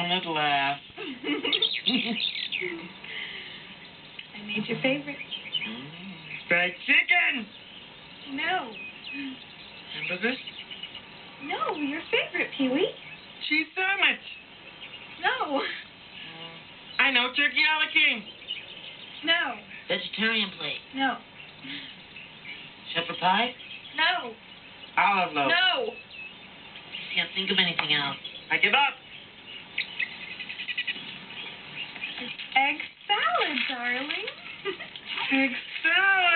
at last. I made your favorite. Fried chicken! No. Hamburgers? No, your favorite, Pee-wee. Cheese sandwich. No. I know, turkey a la king. No. Vegetarian plate. No. Shepherd pie? No. Olive loaf. No. Can't think of anything else. I give up. Egg salad, darling. Egg salad.